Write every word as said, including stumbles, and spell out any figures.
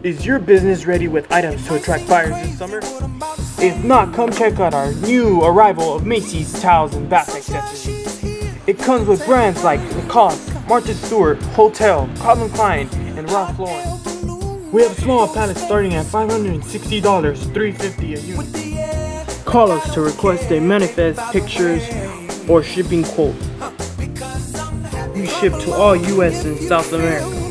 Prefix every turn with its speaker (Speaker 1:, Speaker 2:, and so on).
Speaker 1: Is your business ready with items to attract buyers this summer? If not, come check out our new arrival of Macy's towels and bath accessories. It comes with brands like Lacoste, Martha Stewart, Hotel, Calvin Klein, and Ralph Lauren. We have small pallets starting at five hundred sixty dollars, three fifty a unit. Call us to request a manifest, pictures, or shipping quote. We ship to all U S and South America.